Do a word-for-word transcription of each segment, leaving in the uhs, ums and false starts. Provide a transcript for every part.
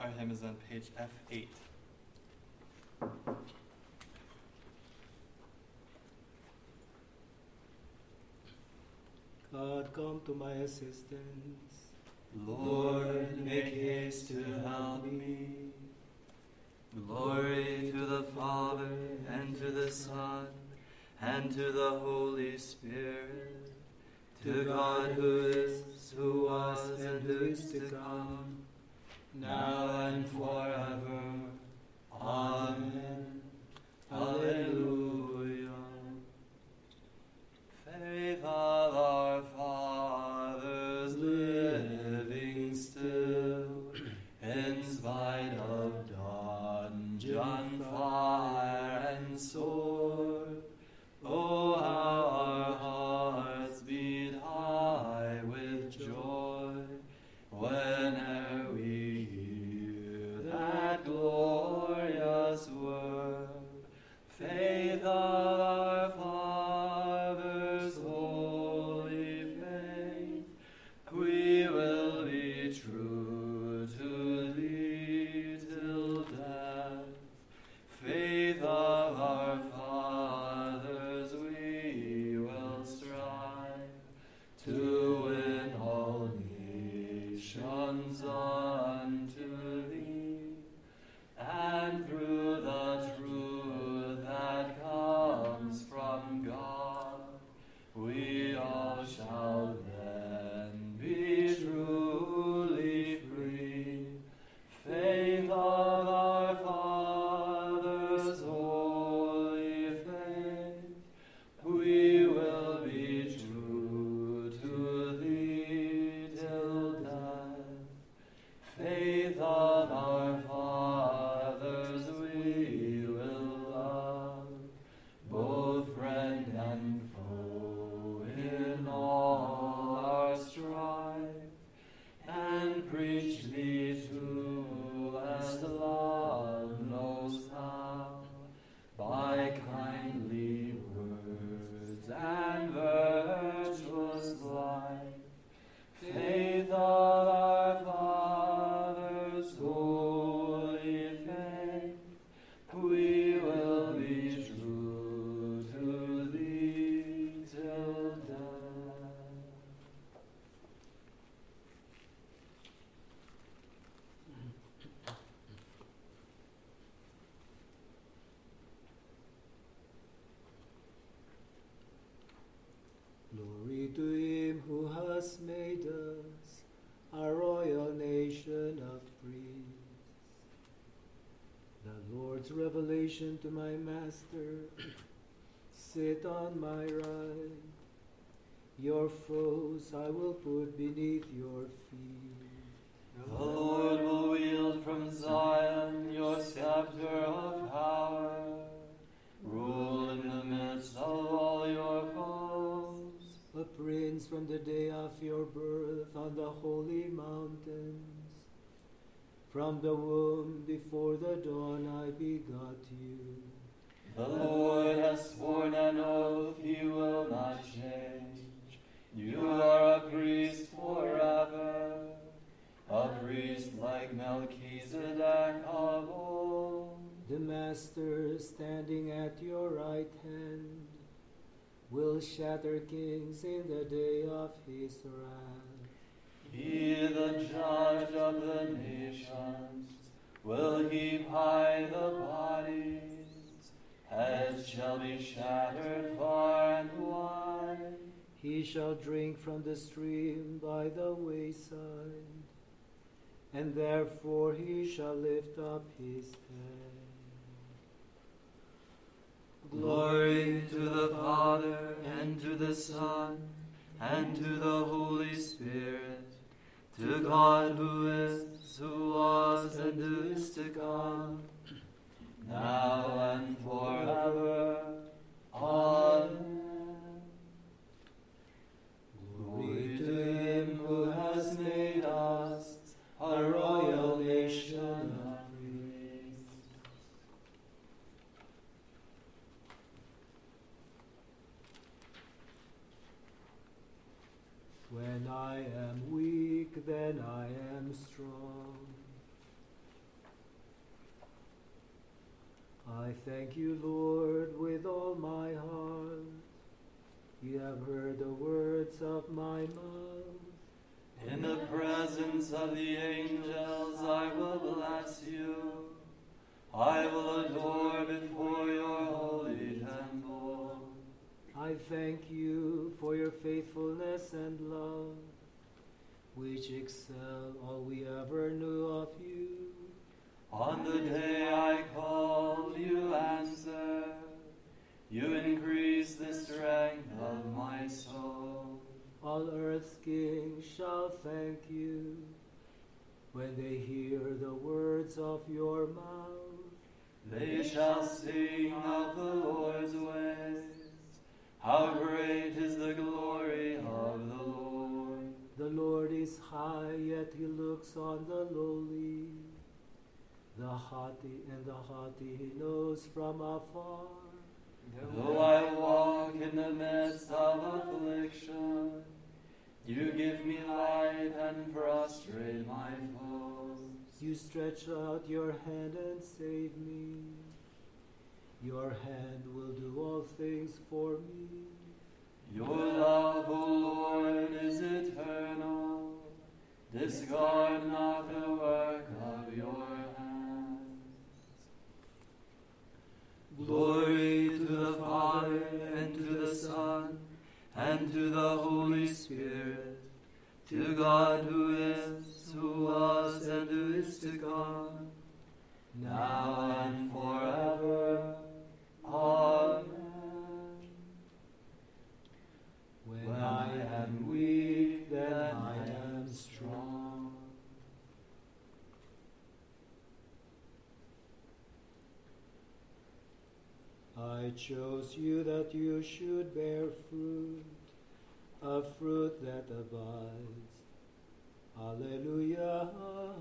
Our hymn is on page F eight. God, come to my assistance. Lord, make haste to help me. Glory to the Father, and to the Son, and to the Holy Spirit, to God who is, who was, and who is to come, now and forever. Amen. Alleluia. Faith of our fathers, living still, in spite of dungeon, fire, and sword. Oh, how our hearts beat high with joy whene'er we hear that glorious word. Faith of our fathers, holy faith, we will be true to thee till death. Faith of our fathers, we will strive to win all nations unto thee, and through the truth that comes from God, we all shall then be truly free. Faith of our fathers, holy faith, we will be true to thee till death. Faith of our fathers, we will love, both friend and foe in all our strife, and preach thee to as love knows how, by kindly words and virtuous life. Faith of our fathers, holy faith, we will be true to thee till death. Glory to him who has made us a royal nation of priests. The Lord's revelation to my master, sit on my right. Your foes I will put beneath your feet. The Lord will wield from Zion your scepter of power. Rule in the midst of all your foes. A prince from the day of your birth on the holy mountains. From the womb before the dawn I begot you. The Lord has sworn an oath he will not change. You are a priest forever, a priest like Melchizedek of old. The Master standing at your right hand will shatter kings in the day of his wrath. He, the judge of the nations, will heap high the bodies. Heads shall be shattered far and wide. He shall drink from the stream by the wayside, and therefore he shall lift up his head. Glory to the Father, and to the Son, and to the Holy Spirit, to God who is, who was, and who is to come, now and forever. Amen. Glory to him who has made us a royal nation of priests. When I am weak, then I am strong. thank you, Lord, with all my heart. You have heard the words of my mouth. In the presence of the angels I will bless you. I will adore before your holy temple. I thank you for your faithfulness and love, which excel all we ever knew of you. On the day I called, you answered. You increase the strength of my soul. All earth's kings shall thank you when they hear the words of your mouth. They shall sing of the Lord's ways. How great is the glory of the Lord. The Lord is high, yet he looks on the lowly. The haughty and the haughty he knows from afar. Though I walk in the midst of affliction, you give me light and frustrate my foes. You stretch out your hand and save me. Your hand will do all things for me. Your love, O Lord, is eternal. Discard not the work of your hands. Glory to the Father, and to the Son, and to the Holy Spirit, to God who is, who was, and who is to come, now and forever. Amen. When I am weak, then I am strong. I chose you that you should bear fruit, a fruit that abides. Alleluia.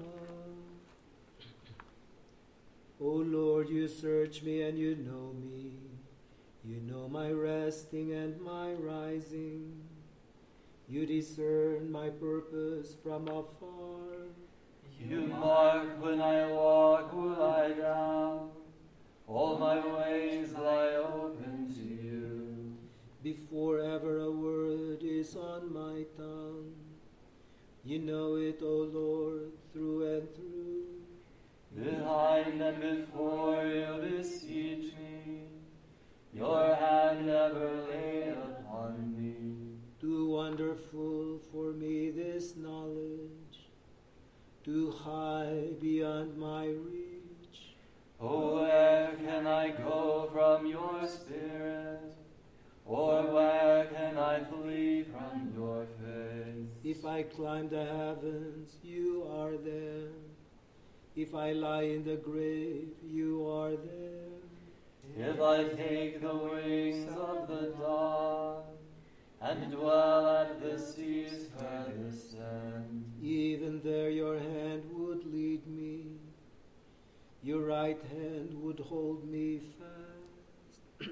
O Lord, you search me and you know me. You know my resting and my rising. You discern my purpose from afar. You mark when I walk or lie down. All my ways lie open to you. Before ever a word is on my tongue, you know it, O Lord, through and through. Behind and before you beseech me. Your hand never laid upon me. Too wonderful for me this knowledge, too high beyond my reach. Oh, where can I go from your spirit? Or where can I flee from your face? If I climb the heavens, you are there. If I lie in the grave, you are there. If I take the wings of the dawn and dwell at the sea's furthest end, even there your hand would lead me. Your right hand would hold me fast.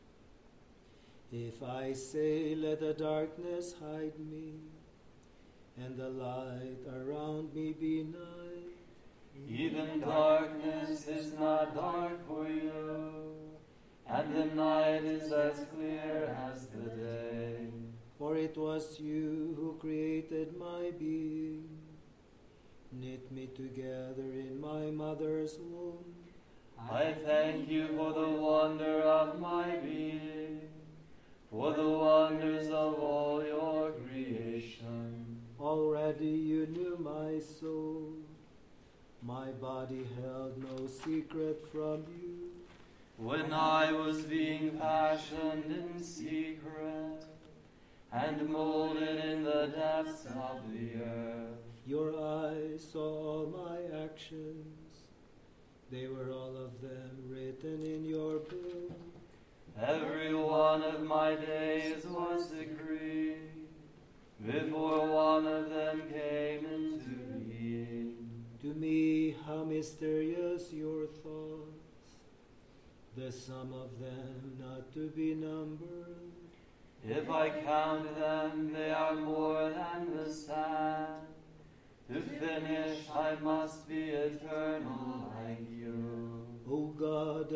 If I say, let the darkness hide me, and the light around me be night, even darkness is not dark for you, and the night is as clear as the day. For it was you who created my being, knit me together in my mother's womb. I thank you for the wonder of my being, for the wonders of all your creation. Already you knew my soul. My body held no secret from you. When I was being fashioned in secret and molded in the depths of the earth, your eyes saw all my actions. They were all of them written in your book. every one of my days was decreed before one of them came into being. To me, how mysterious your thoughts, the sum of them not to be numbered. If I count them, they are more than the sand. To finish, I must be eternal like you. O God, the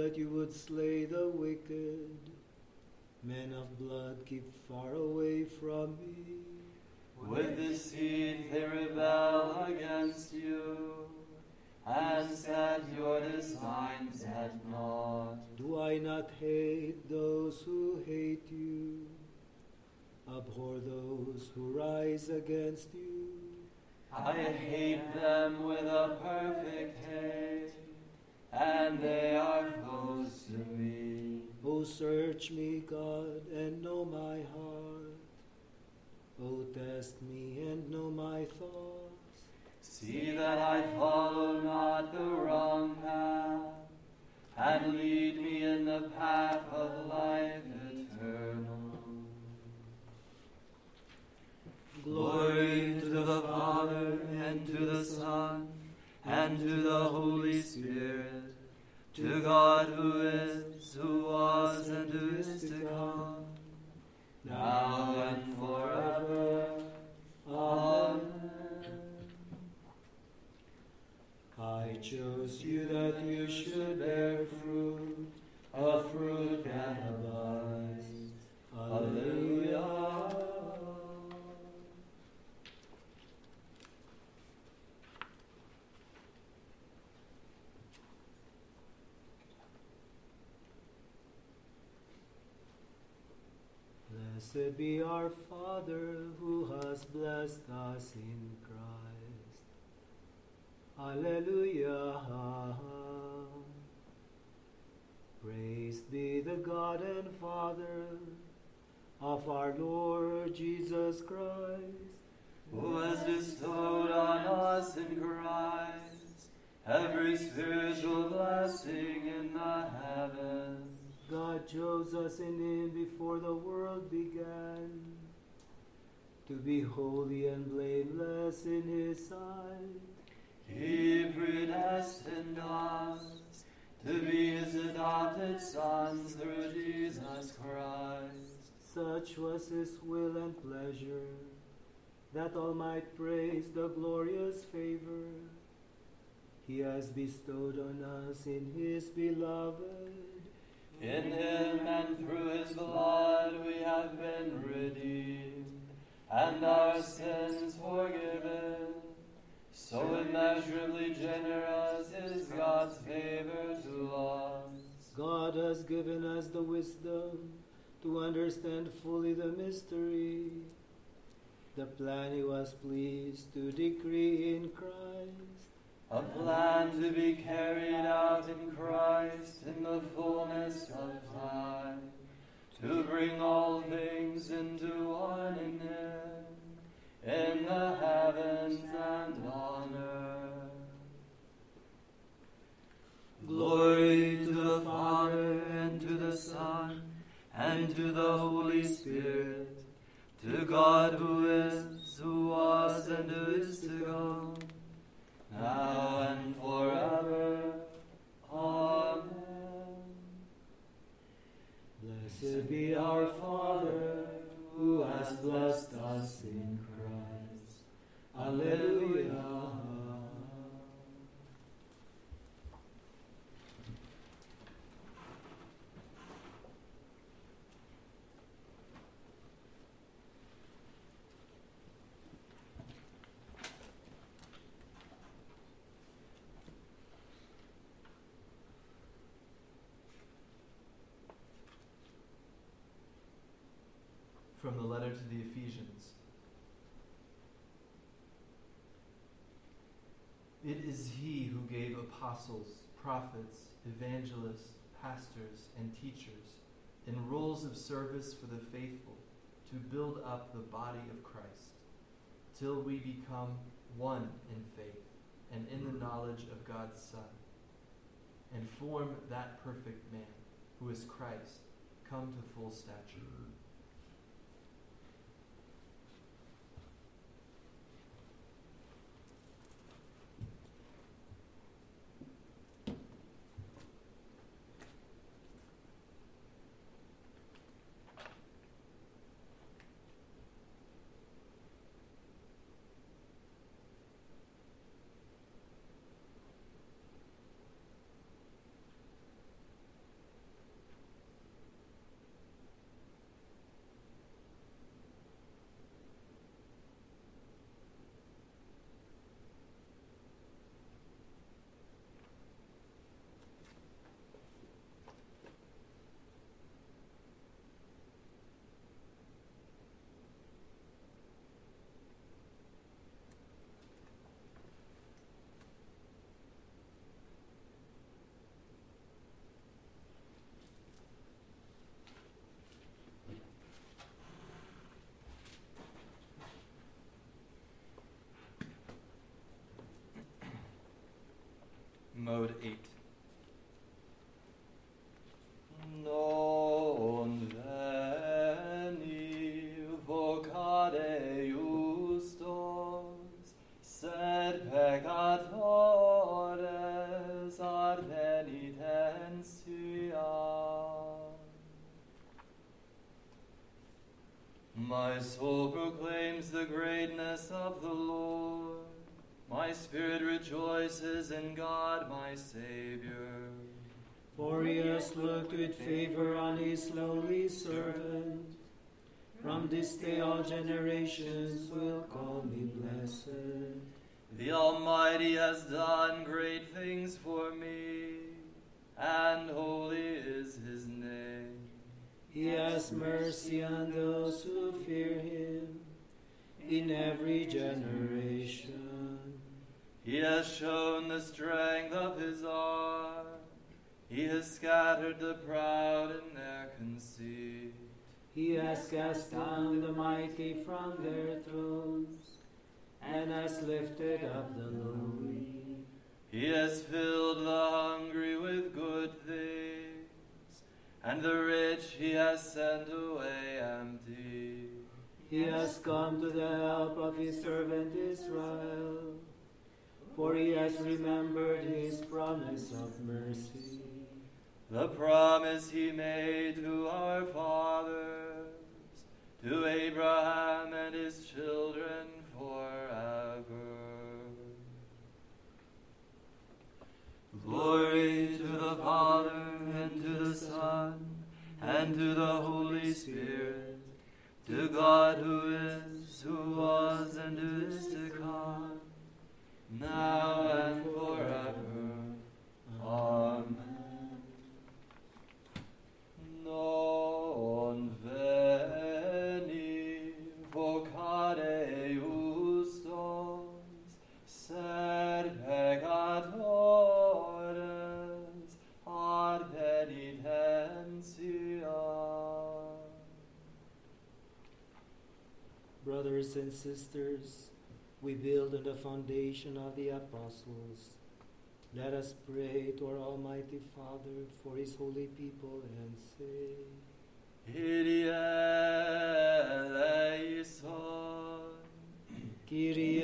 that you would slay the wicked. Men of blood, keep far away from me. With deceit they rebel against you, and set your designs at naught. Do I not hate those who hate you? Abhor those who rise against you. I hate them with a perfect hate, and they are foes to me. O search me, God, and know my heart. O test me and know my thoughts. See that I follow not the wrong path, and lead me in the path of life eternal. Glory to the Father, and to the Son, and to the Holy Spirit, to God who is, who was, and who is to come, now and forever. Amen. I chose you that you should bear fruit, a fruit that abides. Alleluia. Blessed be our Father, who has blessed us in Christ. Alleluia. Praised be the God and Father of our Lord Jesus Christ, who has bestowed on us in Christ every spiritual blessing in the heavens. God chose us in him before the world began, to be holy and blameless in his sight. He predestined us to be his adopted sons through Jesus Christ. Such was his will and pleasure, that all might praise the glorious favor he has bestowed on us in his beloved. In him and through his blood we have been redeemed, and our sins forgiven. So immeasurably generous is God's favor to us. God has given us the wisdom to understand fully the mystery, the plan he was pleased to decree in Christ. A plan to be carried out in Christ in the fullness of time, to bring all things into one in him, in the heavens and on earth. Glory to the Father, and to the Son, and to the Holy Spirit, to God who is, who was, and who is to come, now and forever. Amen. Blessed be our Father, who has blessed us in Christ. Alleluia. From the letter to the Ephesians. It is he who gave apostles, prophets, evangelists, pastors, and teachers in roles of service for the faithful, to build up the body of Christ, till we become one in faith and in the knowledge of God's Son, and form that perfect man, who is Christ, come to full stature. Mode eight. Non veni vocare justos, sed peccatores ad penitentia. My soul proclaims the greatness of the Lord. My spirit rejoices in God my Savior. For he has looked with favor on his lowly servant. From this day all generations will call me blessed. The Almighty has done great things for me, and holy is his name. He has mercy on those who fear him in every generation. He has shown the strength of his arm. He has scattered the proud in their conceit. He has cast down the mighty from their thrones, and has lifted up the lowly. He has filled the hungry with good things, and the rich he has sent away empty. He has come to the help of his servant Israel, for he has remembered his promise of mercy. The promise he made to our fathers, to Abraham and his children forever. Glory to the Father, and to the Son, and to the Holy Spirit, to God who is, who was, and who is to come, now and forever. Amen. Non veni vocare justos, sed peccatores ad penitentia. Brothers and sisters, we build on the foundation of the apostles. Let us pray to our Almighty Father for his holy people and say, Kyrie eleison. Kyrie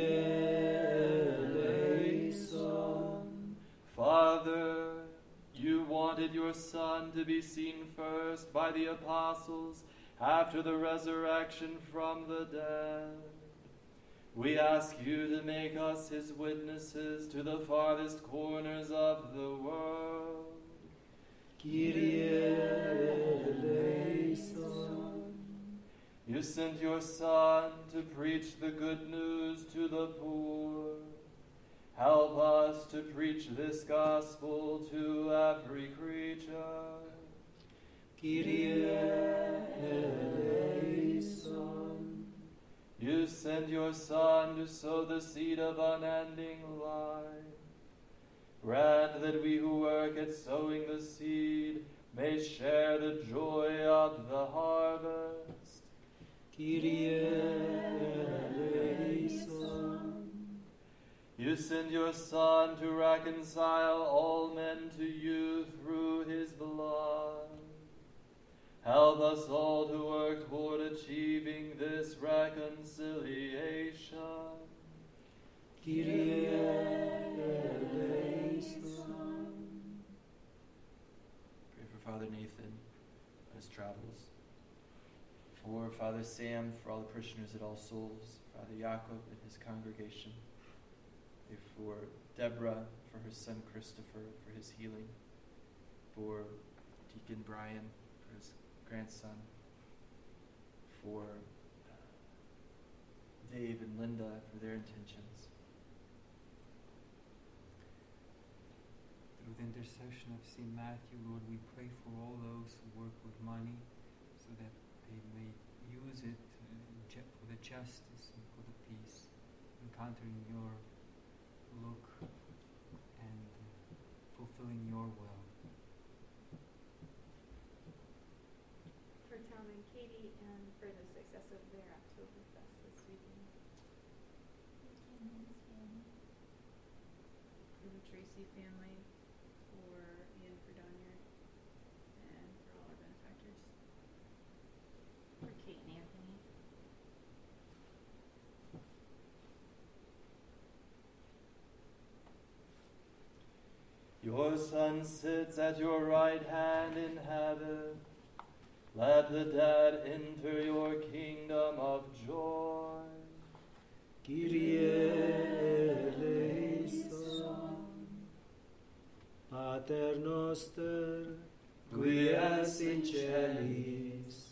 eleison. Father, you wanted your Son to be seen first by the apostles after the resurrection from the dead. We ask you to make us his witnesses to the farthest corners of the world. Kyrie eleison. You sent your Son to preach the good news to the poor. Help us to preach this gospel to every creature. Kyrie eleison. You sent your Son to sow the seed of unending life. Grant that we who work at sowing the seed may share the joy of the harvest. Kyrie eleison. You send your Son to reconcile all men to you through his blood. Help us all to work toward achieving this reconciliation. Kyrie eleison. Pray for Father Nathan on his travels. For Father Sam, for all the parishioners at All Souls. Father Jacob and his congregation. Pray for Deborah, for her son Christopher, for his healing. For Deacon Brian, for his grandson. For Dave and Linda, for their intentions. Through the intercession of Saint Matthew, Lord, we pray for all those who work with money so that they may use it uh, ju- for the justice and for the peace, encountering your look and uh, fulfilling your will. For Tom and Katie and for the success of their Oktoberfest this weekend. For the Tracy family, Your Son sits at your right hand in heaven. Let the dead enter your kingdom of joy. Kyrie eleison. Pater noster, qui es in celis,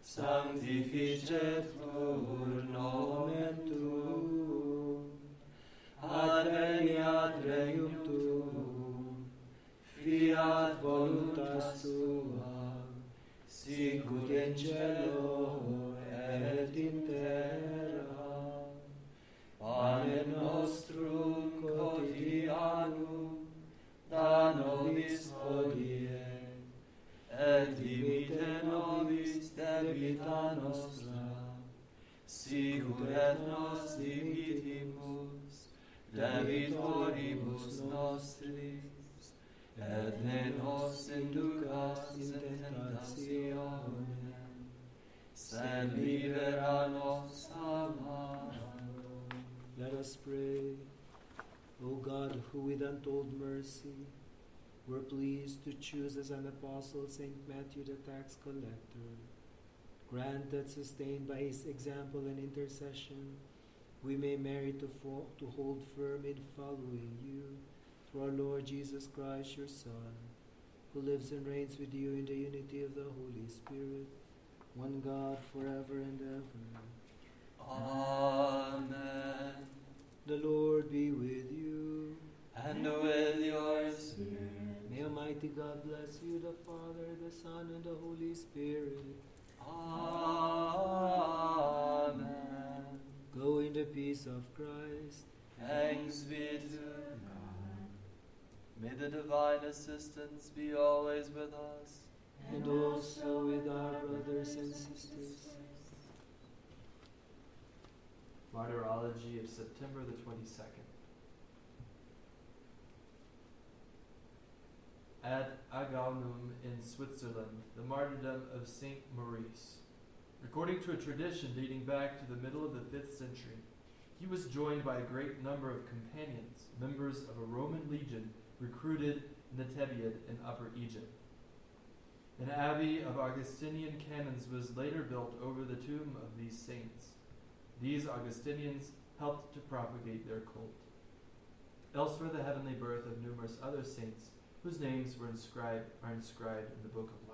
sanctificetur nomen tuum, adveniat regnum tuum, fiat voluntas tua, sicut in cielo et in terra. Panem nostrum quotidianum da nobis hodie, et dimitte nobis debita nostra, sicut et nos dimittimus debitoribus nostris, et ne nos inducas in tentationem, sed libera nos a malo. Let us pray. O God, who with untold mercy were pleased to choose as an apostle Saint Matthew the tax collector, grant that, sustained by his example and intercession, we may merit to, fo- to hold firm in following you, through our Lord Jesus Christ, your Son, who lives and reigns with you in the unity of the Holy Spirit, one God, forever and ever. Amen. The Lord be with you. And with your spirit. May Almighty God bless you, the Father, the Son, and the Holy Spirit. Amen. Go in the peace of Christ. Thanks be to God. May the divine assistance be always with us. And also with our brothers and sisters. Martyrology of September the twenty-second. At Agaunum in Switzerland, the martyrdom of Saint Maurice. According to a tradition dating back to the middle of the fifth century, he was joined by a great number of companions, members of a Roman legion recruited in the Thebaid in Upper Egypt. An abbey of Augustinian canons was later built over the tomb of these saints. These Augustinians helped to propagate their cult. Elsewhere, the heavenly birth of numerous other saints whose names were inscribed are inscribed in the Book of Life.